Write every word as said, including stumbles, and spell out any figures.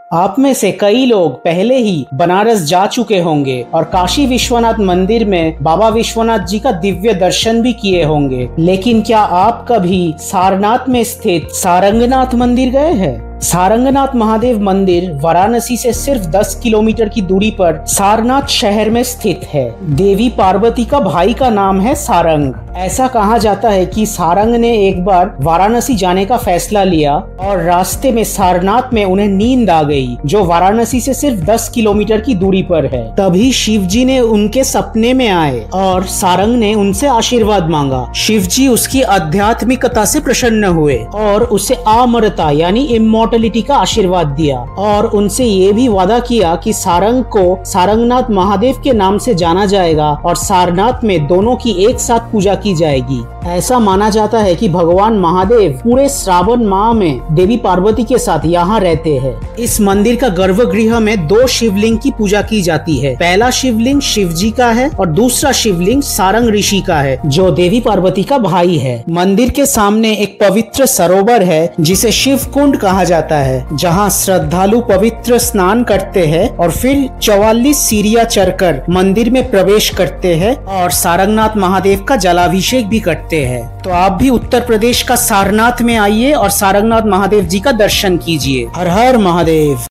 आप में से कई लोग पहले ही बनारस जा चुके होंगे और काशी विश्वनाथ मंदिर में बाबा विश्वनाथ जी का दिव्य दर्शन भी किए होंगे, लेकिन क्या आप कभी सारनाथ में स्थित सारंगनाथ मंदिर गए हैं? सारंगनाथ महादेव मंदिर वाराणसी से सिर्फ दस किलोमीटर की दूरी पर सारनाथ शहर में स्थित है। देवी पार्वती का भाई का नाम है सारंग। ऐसा कहा जाता है कि सारंग ने एक बार वाराणसी जाने का फैसला लिया और रास्ते में सारनाथ में उन्हें नींद आ गई, जो वाराणसी से सिर्फ दस किलोमीटर की दूरी पर है। तभी शिव जी ने उनके सपने में आए और सारंग ने उनसे आशीर्वाद मांगा। शिव जी उसकी आध्यात्मिकता से प्रसन्न हुए और उसे अमरता यानी इमॉर्टलिटी का आशीर्वाद दिया और उनसे ये भी वादा किया कि सारंग को सारंगनाथ महादेव के नाम से जाना जाएगा और सारनाथ में दोनों की एक साथ पूजा की जाएगी। ऐसा माना जाता है कि भगवान महादेव पूरे श्रावण माह में देवी पार्वती के साथ यहाँ रहते हैं। इस मंदिर का गर्भगृह में दो शिवलिंग की पूजा की जाती है। पहला शिवलिंग शिव जी का है और दूसरा शिवलिंग सारंग ऋषि का है, जो देवी पार्वती का भाई है। मंदिर के सामने एक पवित्र सरोवर है जिसे शिव कुंड कहा जाता है, जहाँ श्रद्धालु पवित्र स्नान करते हैं और फिर चौवालीस सीढ़ियां चढ़कर मंदिर में प्रवेश करते हैं और सारंगनाथ महादेव का जलाभिषेक भी करते हैं। तो आप भी उत्तर प्रदेश का सारनाथ में आइए और सारंगनाथ महादेव जी का दर्शन कीजिए। हर हर महादेव।